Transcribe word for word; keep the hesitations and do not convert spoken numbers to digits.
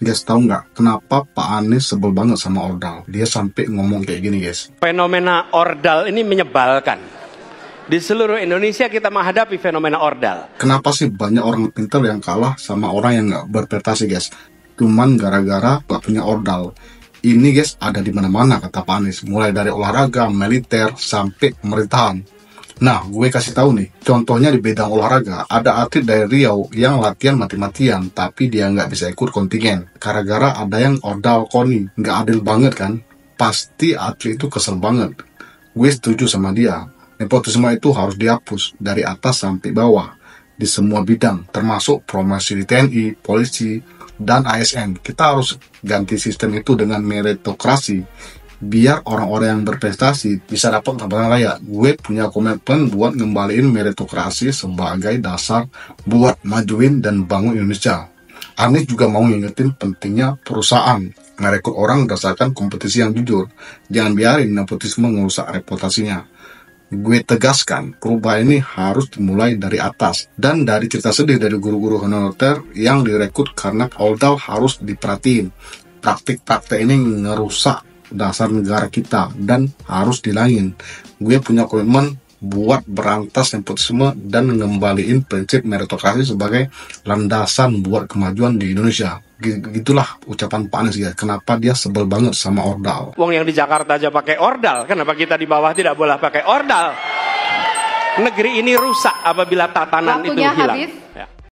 Guys, tahu nggak kenapa Pak Anies sebel banget sama ordal? Dia sampai ngomong kayak gini, guys. Fenomena ordal ini menyebalkan. Di seluruh Indonesia kita menghadapi fenomena ordal. Kenapa sih banyak orang pintar yang kalah sama orang yang nggak berprestasi, guys? Cuman gara-gara nggak punya ordal. Ini, guys, ada di mana-mana kata Pak Anies. Mulai dari olahraga, militer, sampai pemerintahan. Nah, gue kasih tahu nih, contohnya di bidang olahraga, ada atlet dari Riau yang latihan mati-matian, tapi dia nggak bisa ikut kontingen. Gara-gara ada yang ordal koni, nggak adil banget kan? Pasti atlet itu kesel banget. Gue setuju sama dia, nepotisme itu harus dihapus dari atas sampai bawah, di semua bidang, termasuk promosi di T N I, polisi, dan A S N. Kita harus ganti sistem itu dengan meritokrasi, biar orang-orang yang berprestasi bisa dapat tambahan layak. Gue punya komitmen buat ngembaliin meritokrasi sebagai dasar buat majuin dan bangun Indonesia. Anies juga mau ngingetin pentingnya perusahaan merekrut orang berdasarkan kompetisi yang jujur. Jangan biarin nepotisme ngerusak reputasinya. Gue tegaskan, perubahan ini harus dimulai dari atas. Dan dari cerita sedih dari guru-guru honorer yang direkrut karena ordal harus diperhatiin. Praktik-praktik ini ngerusak dasar negara kita dan harus dilangin. Gue punya komitmen buat berantas nepotisme dan ngembaliin prinsip meritokrasi sebagai landasan buat kemajuan di Indonesia. Gitulah ucapan Pak Anies, ya. Kenapa dia sebel banget sama ordal? Wong yang di Jakarta aja pakai ordal, kenapa kita di bawah tidak boleh pakai ordal? Negeri ini rusak apabila tatanan Waktunya itu hilang. habis. Ya.